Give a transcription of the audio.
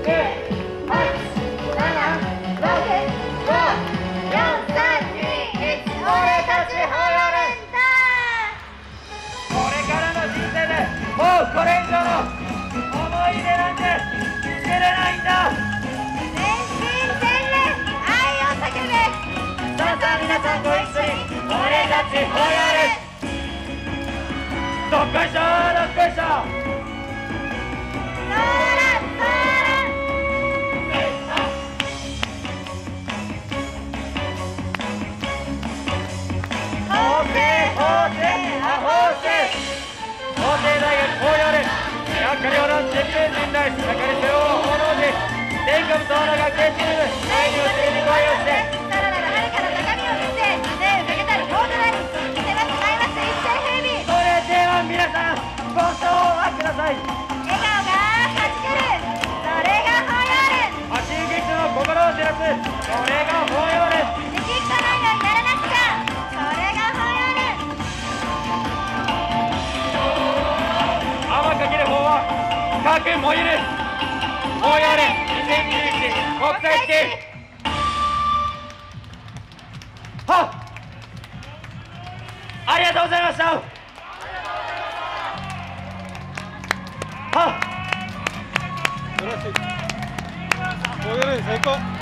もうこれ以上の思い出なんて捨てれないんだ。 全身全霊愛を叫べ。 さあ皆さんご一緒に俺たちほやれ。どっこいしょどっこいしょ。 そらそら。 法政ア法政法政大学ほやれ。やっかりおらん全面人大中に背を奉納し天下無双の学園チーム第2をしてに声をしてさらなる遥かな高みを見せ霊をかけたる大となり見せます舞います一斉平それでは皆さんご唱和ください。 笑顔がはじける。それがほやれ。 発信劇の心を照らすそれがほやれ。 できっこないのにならなくちゃ。それがほやれ。 天かける方は核燃ゆるほやれ2021国際式はっありがとうございました。はっ素晴らしい。こういうの最高。